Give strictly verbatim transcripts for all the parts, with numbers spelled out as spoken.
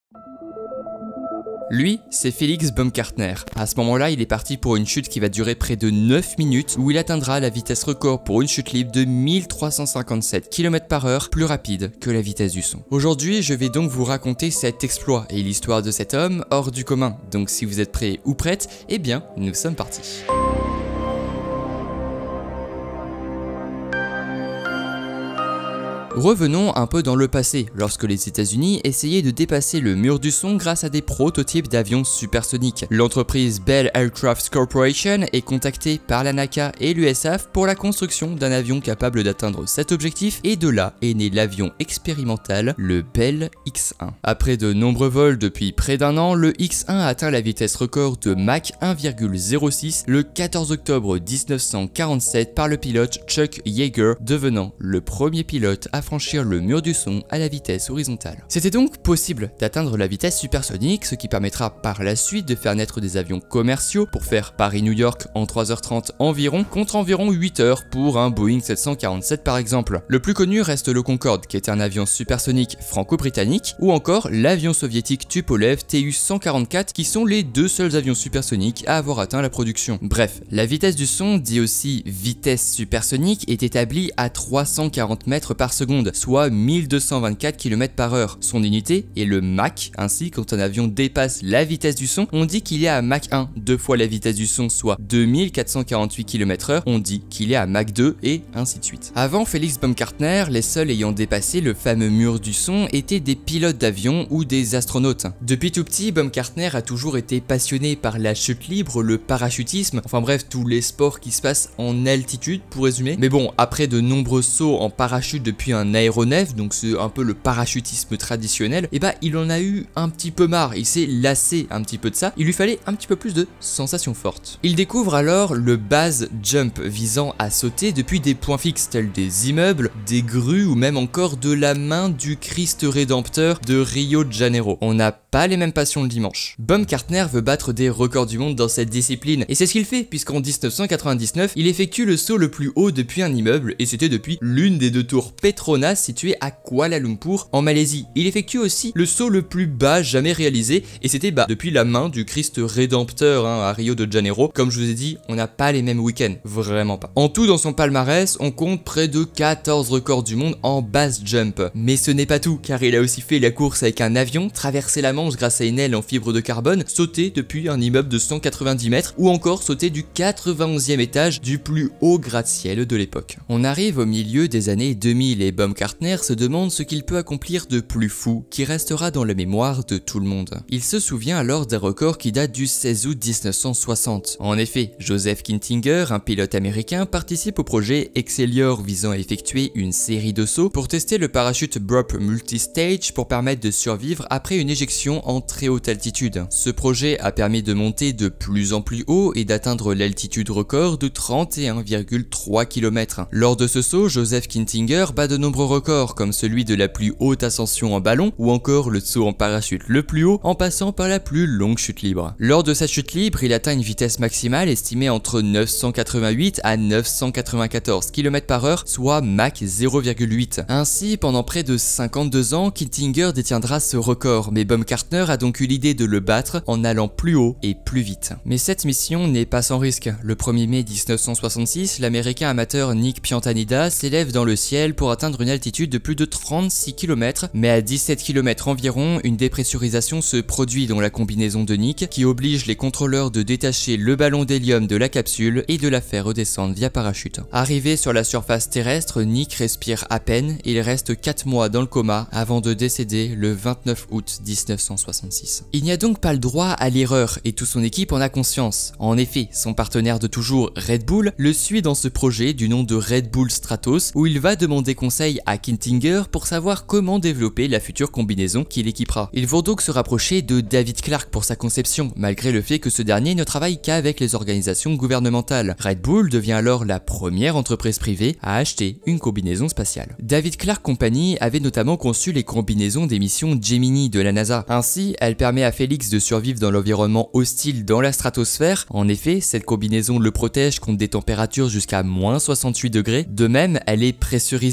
Lui, c'est Felix Baumgartner. À ce moment-là, il est parti pour une chute qui va durer près de neuf minutes, où il atteindra la vitesse record pour une chute libre de mille trois cent cinquante-sept kilomètres par heure, plus rapide que la vitesse du son. Aujourd'hui, je vais donc vous raconter cet exploit et l'histoire de cet homme hors du commun. Donc si vous êtes prêts ou prêtes, eh bien, nous sommes partis. Revenons un peu dans le passé, lorsque les États-Unis essayaient de dépasser le mur du son grâce à des prototypes d'avions supersoniques. L'entreprise Bell Aircraft Corporation est contactée par la NACA et l'U S A F pour la construction d'un avion capable d'atteindre cet objectif, et de là est né l'avion expérimental, le Bell X un. Après de nombreux vols depuis près d'un an, le X un a atteint la vitesse record de Mach un virgule zéro six le quatorze octobre mille neuf cent quarante-sept par le pilote Chuck Yeager, devenant le premier pilote à franchir le mur du son à la vitesse horizontale. C'était donc possible d'atteindre la vitesse supersonique, ce qui permettra par la suite de faire naître des avions commerciaux pour faire Paris-New York en trois heures trente environ, contre environ huit heures pour un Boeing sept cent quarante-sept par exemple. Le plus connu reste le Concorde, qui est un avion supersonique franco-britannique, ou encore l'avion soviétique Tupolev T U cent quarante-quatre, qui sont les deux seuls avions supersoniques à avoir atteint la production. Bref, la vitesse du son, dit aussi vitesse supersonique, est établie à trois cent quarante mètres par seconde, soit mille deux cent vingt-quatre kilomètres par heure. Son unité est le Mach. Ainsi, quand un avion dépasse la vitesse du son, on dit qu'il est à Mach un, deux fois la vitesse du son, soit deux mille quatre cent quarante-huit kilomètres heure, on dit qu'il est à Mach deux, et ainsi de suite. Avant Felix Baumgartner, les seuls ayant dépassé le fameux mur du son étaient des pilotes d'avion ou des astronautes. Depuis tout petit, Baumgartner a toujours été passionné par la chute libre, le parachutisme, enfin bref, tous les sports qui se passent en altitude pour résumer. Mais bon, après de nombreux sauts en parachute depuis un un aéronef, donc c'est un peu le parachutisme traditionnel, et bah il en a eu un petit peu marre, il s'est lassé un petit peu de ça, il lui fallait un petit peu plus de sensations fortes. Il découvre alors le base jump, visant à sauter depuis des points fixes tels des immeubles, des grues ou même encore de la main du Christ rédempteur de Rio de Janeiro. On n'a pas les mêmes passions le dimanche. Baumgartner veut battre des records du monde dans cette discipline, et c'est ce qu'il fait, puisqu'en mille neuf cent quatre-vingt-dix-neuf, il effectue le saut le plus haut depuis un immeuble, et c'était depuis l'une des deux tours Petronas situé à Kuala Lumpur en Malaisie. Il effectue aussi le saut le plus bas jamais réalisé, et c'était bah, depuis la main du Christ rédempteur hein, à Rio de Janeiro. Comme je vous ai dit, on n'a pas les mêmes week-ends, vraiment pas. En tout, dans son palmarès, on compte près de quatorze records du monde en base jump. Mais ce n'est pas tout, car il a aussi fait la course avec un avion, traversé la Manche grâce à une aile en fibre de carbone, sauté depuis un immeuble de cent quatre-vingt-dix mètres, ou encore sauté du quatre-vingt-onzième étage du plus haut gratte-ciel de l'époque. On arrive au milieu des années deux mille et Baumgartner se demande ce qu'il peut accomplir de plus fou qui restera dans la mémoire de tout le monde. Il se souvient alors d'un record qui date du seize août mille neuf cent soixante. En effet, Joseph Kintinger, un pilote américain, participe au projet Excellior visant à effectuer une série de sauts pour tester le parachute Brop Multistage pour permettre de survivre après une éjection en très haute altitude. Ce projet a permis de monter de plus en plus haut et d'atteindre l'altitude record de trente et un virgule trois kilomètres. Lors de ce saut, Joseph Kintinger bat de nombreux records comme celui de la plus haute ascension en ballon ou encore le saut en parachute le plus haut en passant par la plus longue chute libre. Lors de sa chute libre, il atteint une vitesse maximale estimée entre neuf cent quatre-vingt-huit à neuf cent quatre-vingt-quatorze kilomètres par heure, soit Mach zéro virgule huit. Ainsi, pendant près de cinquante-deux ans, Kintinger détiendra ce record, mais Baumgartner a donc eu l'idée de le battre en allant plus haut et plus vite. Mais cette mission n'est pas sans risque. Le premier mai mille neuf cent soixante-six, l'américain amateur Nick Piantanida s'élève dans le ciel pour atteindre une altitude de plus de trente-six kilomètres, mais à dix-sept kilomètres environ, une dépressurisation se produit dans la combinaison de Nick qui oblige les contrôleurs de détacher le ballon d'hélium de la capsule et de la faire redescendre via parachute. Arrivé sur la surface terrestre, Nick respire à peine et il reste quatre mois dans le coma avant de décéder le vingt-neuf août mille neuf cent soixante-six. Il n'y a donc pas le droit à l'erreur et toute son équipe en a conscience. En effet, son partenaire de toujours, Red Bull, le suit dans ce projet du nom de Red Bull Stratos où il va demander conseil à Kintinger pour savoir comment développer la future combinaison qui l'équipera. Ils vont donc se rapprocher de David Clark pour sa conception, malgré le fait que ce dernier ne travaille qu'avec les organisations gouvernementales. Red Bull devient alors la première entreprise privée à acheter une combinaison spatiale. David Clark Company avait notamment conçu les combinaisons des missions Gemini de la NASA. Ainsi, elle permet à Felix de survivre dans l'environnement hostile dans la stratosphère. En effet, cette combinaison le protège contre des températures jusqu'à moins soixante-huit degrés. De même, elle est pressurisée, ce qui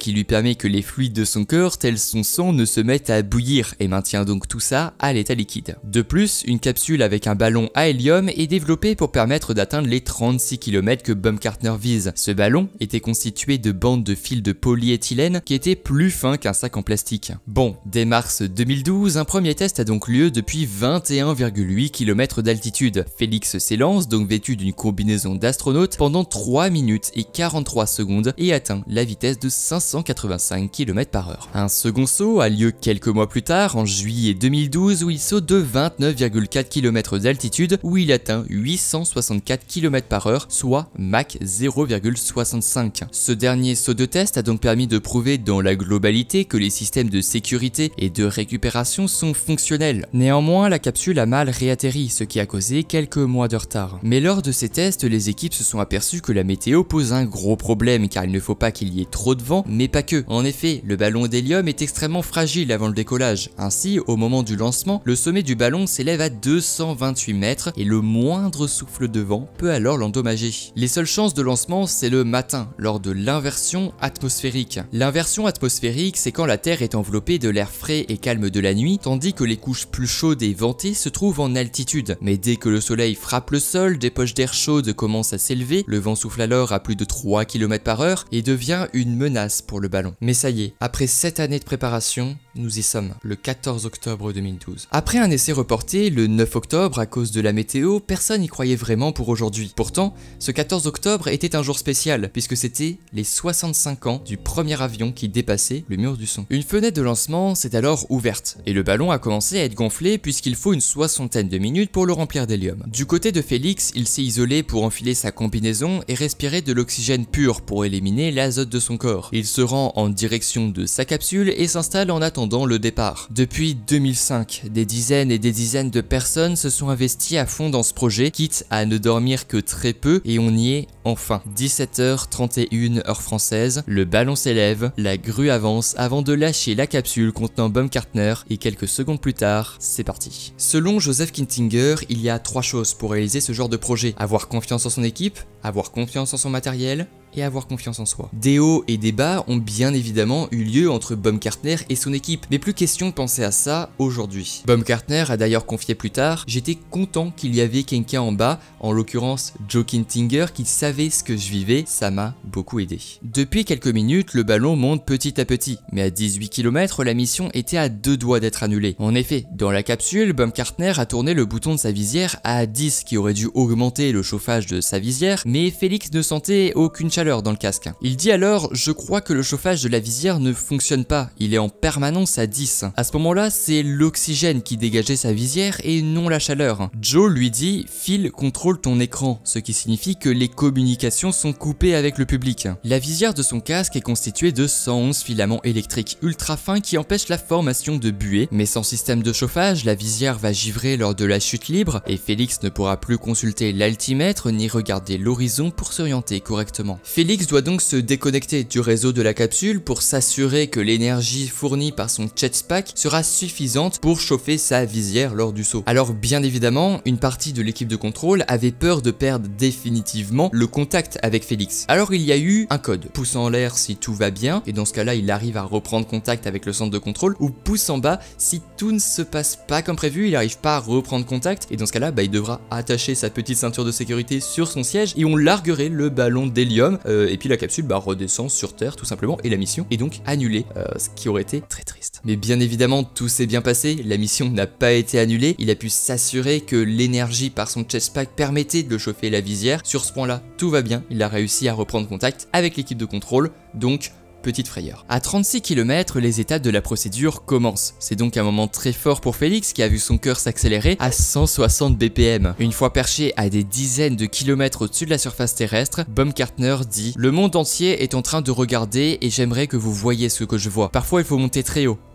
qui lui permet que les fluides de son corps, tels son sang, ne se mettent à bouillir et maintient donc tout ça à l'état liquide. De plus, une capsule avec un ballon à hélium est développée pour permettre d'atteindre les trente-six kilomètres que Baumgartner vise. Ce ballon était constitué de bandes de fils de polyéthylène qui étaient plus fins qu'un sac en plastique. Bon, dès mars deux mille douze, un premier test a donc lieu depuis vingt et un virgule huit kilomètres d'altitude. Félix s'élance, donc vêtu d'une combinaison d'astronaute, pendant trois minutes et quarante-trois secondes et atteint la vitesse de cinq cent quatre-vingt-cinq kilomètres par heure. Un second saut a lieu quelques mois plus tard, en juillet deux mille douze, où il saute de vingt-neuf virgule quatre kilomètres d'altitude, où il atteint huit cent soixante-quatre kilomètres par heure, soit Mach zéro virgule soixante-cinq. Ce dernier saut de test a donc permis de prouver dans la globalité que les systèmes de sécurité et de récupération sont fonctionnels. Néanmoins, la capsule a mal réatterri, ce qui a causé quelques mois de retard. Mais lors de ces tests, les équipes se sont aperçues que la météo pose un gros problème, car il ne faut pas qu'il y ait trop de vent, mais pas que. En effet, le ballon d'hélium est extrêmement fragile avant le décollage. Ainsi, au moment du lancement, le sommet du ballon s'élève à deux cent vingt-huit mètres et le moindre souffle de vent peut alors l'endommager. Les seules chances de lancement, c'est le matin, lors de l'inversion atmosphérique. L'inversion atmosphérique, c'est quand la Terre est enveloppée de l'air frais et calme de la nuit, tandis que les couches plus chaudes et ventées se trouvent en altitude. Mais dès que le soleil frappe le sol, des poches d'air chaudes commencent à s'élever, le vent souffle alors à plus de trois kilomètres par heure et devient une menace pour le ballon. Mais ça y est, après sept années de préparation, nous y sommes, le quatorze octobre deux mille douze. Après un essai reporté le neuf octobre à cause de la météo, personne n'y croyait vraiment pour aujourd'hui. Pourtant, ce quatorze octobre était un jour spécial, puisque c'était les soixante-cinq ans du premier avion qui dépassait le mur du son. Une fenêtre de lancement s'est alors ouverte, et le ballon a commencé à être gonflé puisqu'il faut une soixantaine de minutes pour le remplir d'hélium. Du côté de Félix, il s'est isolé pour enfiler sa combinaison et respirer de l'oxygène pur pour éliminer l'azote de son corps. Il se rend en direction de sa capsule et s'installe en attendant le départ. Depuis deux mille cinq, des dizaines et des dizaines de personnes se sont investies à fond dans ce projet, quitte à ne dormir que très peu, et on y est enfin. dix-sept heures trente et une heure française, le ballon s'élève, la grue avance avant de lâcher la capsule contenant Baumgartner et quelques secondes plus tard, c'est parti. Selon Joseph Kintinger, il y a trois choses pour réaliser ce genre de projet: avoir confiance en son équipe, avoir confiance en son matériel et avoir confiance en soi. Des hauts et des bas ont bien évidemment eu lieu entre Baumgartner et son équipe, mais plus question de penser à ça aujourd'hui. Baumgartner a d'ailleurs confié plus tard: j'étais content qu'il y avait quelqu'un en bas, en l'occurrence Joe Kintinger, qui savait ce que je vivais, ça m'a beaucoup aidé. Depuis quelques minutes, le ballon monte petit à petit, mais à dix-huit kilomètres, la mission était à deux doigts d'être annulée. En effet, dans la capsule, Baumgartner a tourné le bouton de sa visière à dix, qui aurait dû augmenter le chauffage de sa visière, mais Félix ne sentait aucune chaleur dans le casque. Il dit alors: je crois que le chauffage de la visière ne fonctionne pas, il est en permanence à dix. À ce moment-là, c'est l'oxygène qui dégageait sa visière et non la chaleur. Joe lui dit: Phil, contrôle ton écran, ce qui signifie que les communications sont coupées avec le public. La visière de son casque est constituée de cent onze filaments électriques ultra fins qui empêchent la formation de buée, mais sans système de chauffage, la visière va givrer lors de la chute libre et Félix ne pourra plus consulter l'altimètre ni regarder l'horizon pour s'orienter correctement. Félix doit donc se déconnecter du réseau de la capsule pour s'assurer que l'énergie fournie par son jetpack sera suffisante pour chauffer sa visière lors du saut. Alors bien évidemment, une partie de l'équipe de contrôle avait peur de perdre définitivement le contact avec Félix. Alors il y a eu un code: pouce en l'air si tout va bien, et dans ce cas-là il arrive à reprendre contact avec le centre de contrôle, ou pouce en bas si tout ne se passe pas comme prévu, il n'arrive pas à reprendre contact, et dans ce cas-là bah, il devra attacher sa petite ceinture de sécurité sur son siège et on larguerait le ballon d'hélium. Euh, et puis la capsule bah, redescend sur Terre tout simplement, et la mission est donc annulée, euh, ce qui aurait été très triste. Mais bien évidemment tout s'est bien passé, la mission n'a pas été annulée, il a pu s'assurer que l'énergie par son jetpack permettait de chauffer la visière. Sur ce point là tout va bien, il a réussi à reprendre contact avec l'équipe de contrôle, donc petite frayeur. À trente-six kilomètres, les étapes de la procédure commencent. C'est donc un moment très fort pour Félix qui a vu son cœur s'accélérer à cent soixante B P M. Une fois perché à des dizaines de kilomètres au-dessus de la surface terrestre, Baumgartner dit: le monde entier est en train de regarder et j'aimerais que vous voyiez ce que je vois. Parfois il faut monter très haut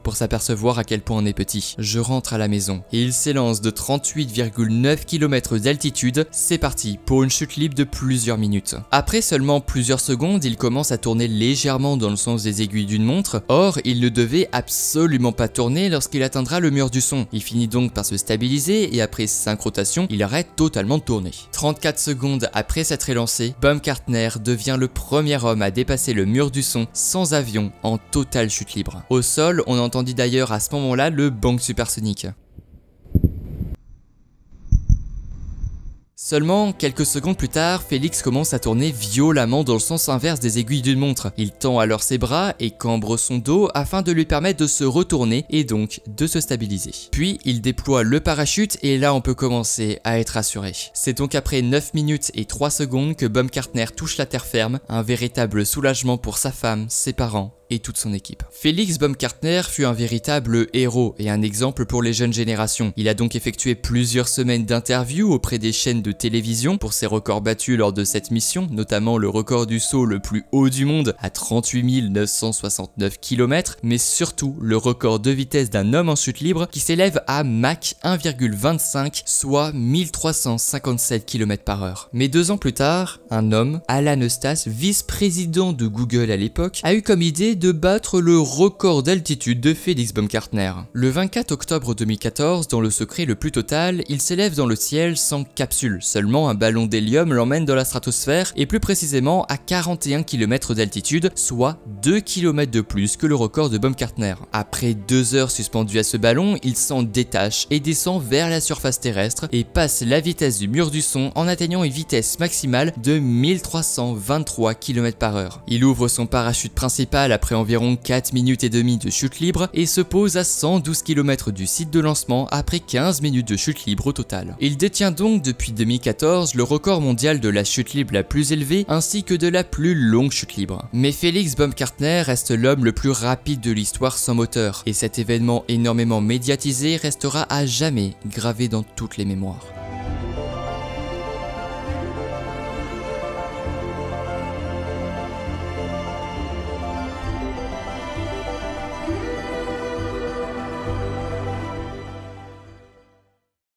pour s'apercevoir à quel point on est petit. Je rentre à la maison et il s'élance de trente-huit virgule neuf kilomètres d'altitude. C'est parti pour une chute libre de plusieurs minutes. Après seulement plusieurs secondes, il commence à tourner légèrement dans le sens des aiguilles d'une montre. Or, il ne devait absolument pas tourner lorsqu'il atteindra le mur du son. Il finit donc par se stabiliser et après cinq rotations, il arrête totalement de tourner. trente-quatre secondes après s'être élancé, Baumgartner devient le premier homme à dépasser le mur du son sans avion en totale chute libre. Au sol, on entendit d'ailleurs à ce moment-là le bang supersonique. Seulement quelques secondes plus tard, Félix commence à tourner violemment dans le sens inverse des aiguilles d'une montre. Il tend alors ses bras et cambre son dos afin de lui permettre de se retourner et donc de se stabiliser. Puis il déploie le parachute et là on peut commencer à être rassuré. C'est donc après neuf minutes et trois secondes que Baumgartner touche la terre ferme, un véritable soulagement pour sa femme, ses parents et toute son équipe. Félix Baumgartner fut un véritable héros et un exemple pour les jeunes générations. Il a donc effectué plusieurs semaines d'interviews auprès des chaînes de télévision pour ses records battus lors de cette mission, notamment le record du saut le plus haut du monde à trente-huit mille neuf cent soixante-neuf kilomètres, mais surtout le record de vitesse d'un homme en chute libre qui s'élève à Mach un virgule vingt-cinq, soit mille trois cent cinquante-sept kilomètres par heure. Mais deux ans plus tard, un homme, Alan Eustace, vice-président de Google à l'époque, a eu comme idée de battre le record d'altitude de Félix Baumgartner. Le vingt-quatre octobre deux mille quatorze, dans le secret le plus total, il s'élève dans le ciel sans capsule. Seulement un ballon d'hélium l'emmène dans la stratosphère et plus précisément à quarante et un kilomètres d'altitude, soit deux kilomètres de plus que le record de Baumgartner. Après deux heures suspendu à ce ballon, il s'en détache et descend vers la surface terrestre et passe la vitesse du mur du son en atteignant une vitesse maximale de mille trois cent vingt-trois kilomètres par heure. Il ouvre son parachute principal après environ quatre minutes et demie de chute libre et se pose à cent douze kilomètres du site de lancement après quinze minutes de chute libre au total. Il détient donc depuis deux mille quatorze le record mondial de la chute libre la plus élevée ainsi que de la plus longue chute libre. Mais Félix Baumgartner reste l'homme le plus rapide de l'histoire sans moteur et cet événement énormément médiatisé restera à jamais gravé dans toutes les mémoires.